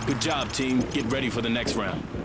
Good job, team. Get ready for the next round.